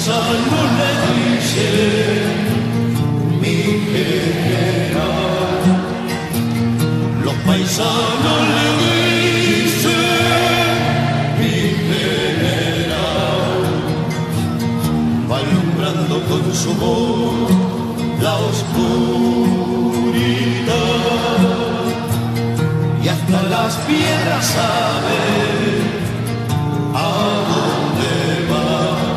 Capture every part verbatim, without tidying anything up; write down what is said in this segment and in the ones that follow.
paisano le dice, mi general. Los paisanos le dicen, mi general. Va alumbrando con su voz la oscuridad y hasta las piedras saben a dónde va,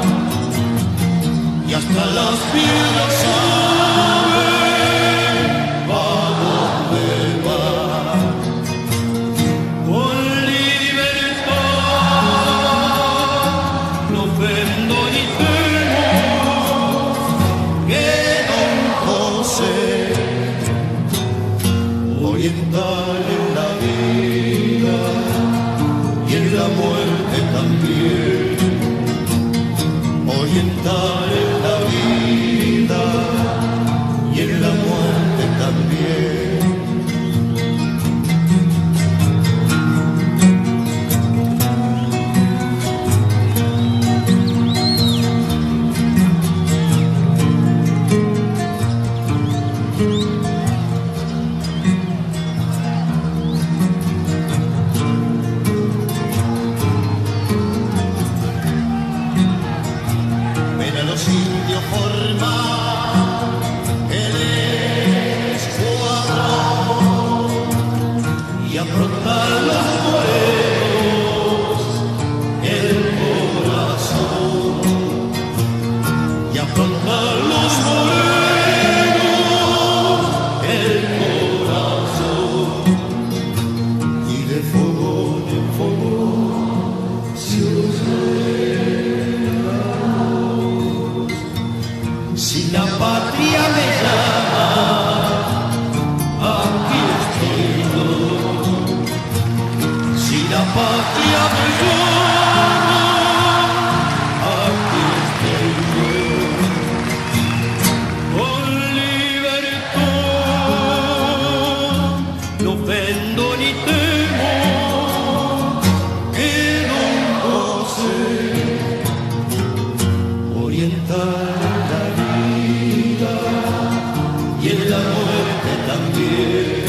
y hasta las piedras saben a dónde va. Con libertad no ofendo ni temo que don José oriental en la vida y en la muerte también, oriental en la vida y en la muerte también. Los indios forman el escuadrón y afrontan los morenos el corazón, y afrontan los morenos el corazón, y de fogón en fogón se si la patria me llama, aquí estoy yo. Si la patria me llama, aquí estoy yo. Con libertad no ofendo ni temo que don José oriental y en la muerte también,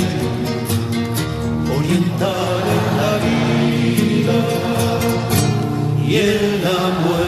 oriental en la vida y en la muerte.